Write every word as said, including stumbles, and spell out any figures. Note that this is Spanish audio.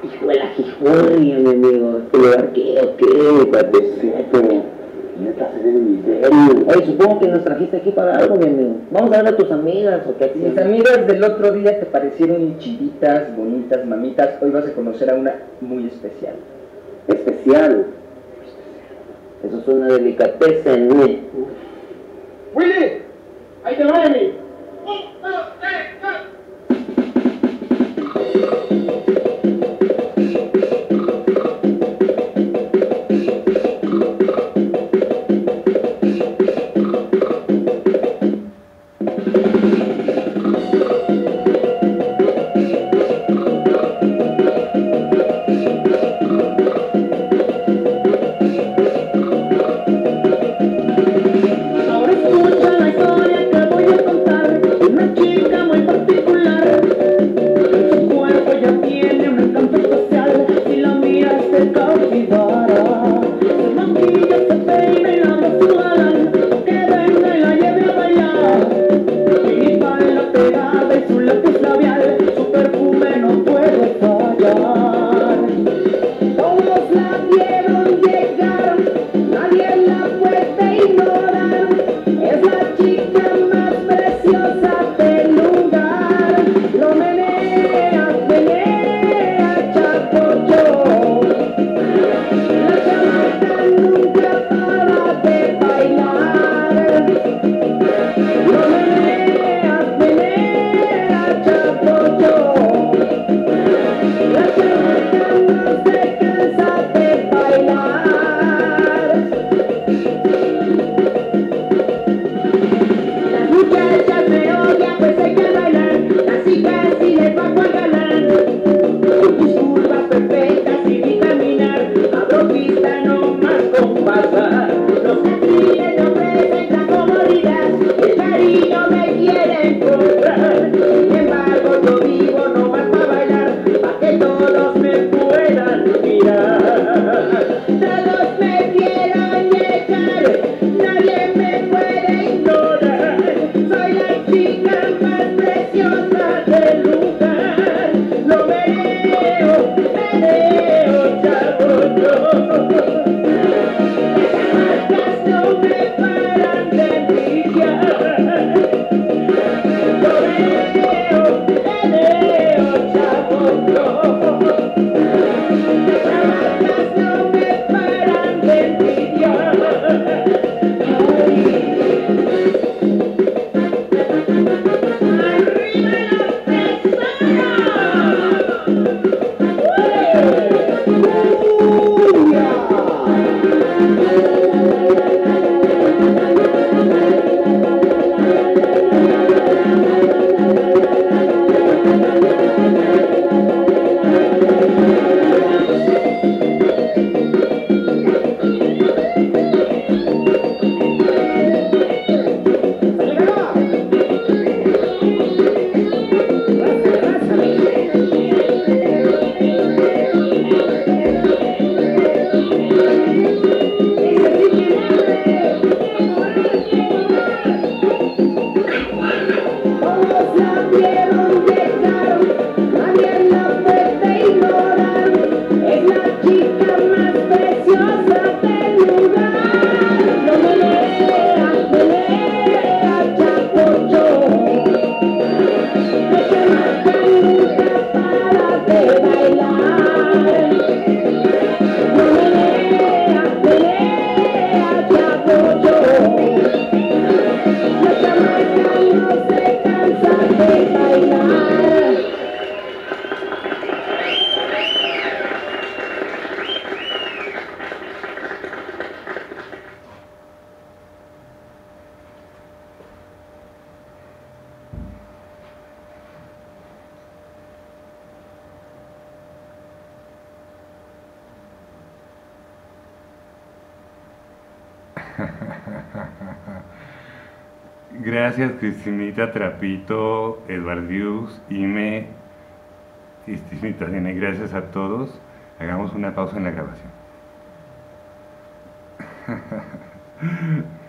Hijo de la jijurria, mi amigo. ¿Este lugar qué o qué? Parece, pero neta se ve mi serio. Oye, supongo que nos trajiste aquí para algo, mi amigo. Vamos a ver a tus amigas o qué. Mis amigas del otro día te parecieron chiditas, bonitas, mamitas. Hoy vas a conocer a una muy especial. ¿Especial? Eso es una delicadeza en mí. ¡Willy! ¡Ahí te lo voy a mí! Gracias, Cristinita Trapito, Edvardius, Ime, Cristinita Dene, gracias a todos. Hagamos una pausa en la grabación.